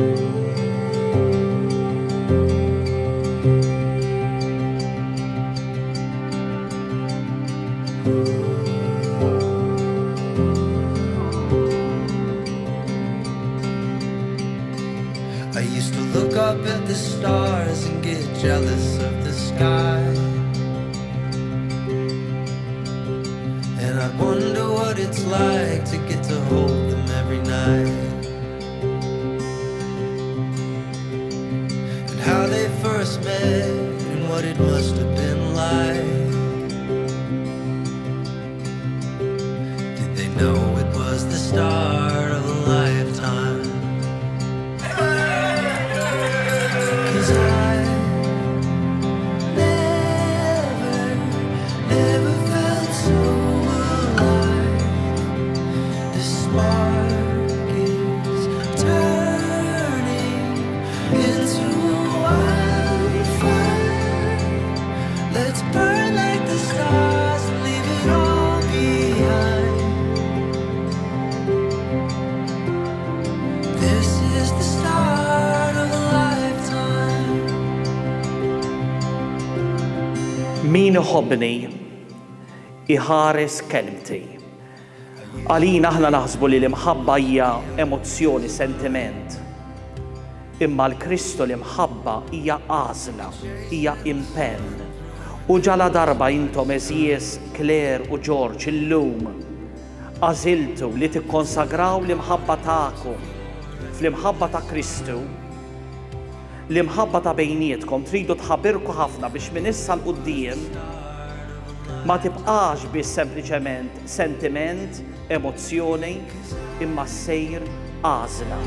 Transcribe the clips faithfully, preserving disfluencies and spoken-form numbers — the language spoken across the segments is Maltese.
I used to look up at the stars and get jealous of the sky, and I wonder what it's like to get to hold them every night, and how they first met and what it must have been like. Did they know it was the start of a lifetime? Min iħobbni iħares kelmti. Għalina aħna naħsbu li l-imħabba hija emozzjoni, sentiment. Imma l-Kristu l-imħabba hija għażla, hija impenn. U ġala darba intom eżies Claire u George illum għażiltu li tikkonsagraw l-imħabba tagħkom fl-imħabba ta' Kristu. L-imħabba ta' bejnietkom tridu tħabbirku ħafna biex minn issa l-qudiem ma tibqax biss sempliċement sentiment, emozzjoni, imma ssejr għażla.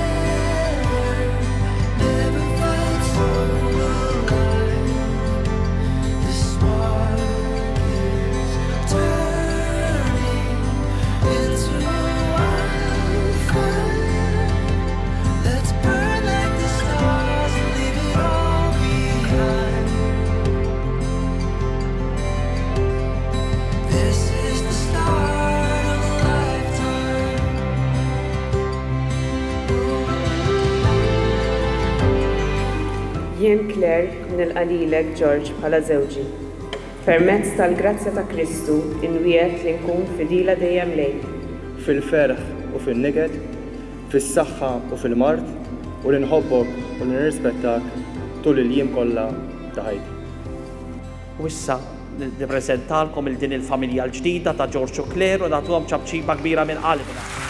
Jien Claire nilqalilek George bħala żewġi. Permezz tal-grazzja ta' Kristu inwiegħed li nkun fidila dejjem lejk. Fil-ferħ u fin-niegħed, fis-saħħa u fil-mard, u li nħobbok u nirrispettak tul il-jiem kollha ta' ħajti. U issa nippreżentalkom il din il-familja l-ġdida ta' George u Claire u nagħtuhom ċabċiba kbira minn qalbna.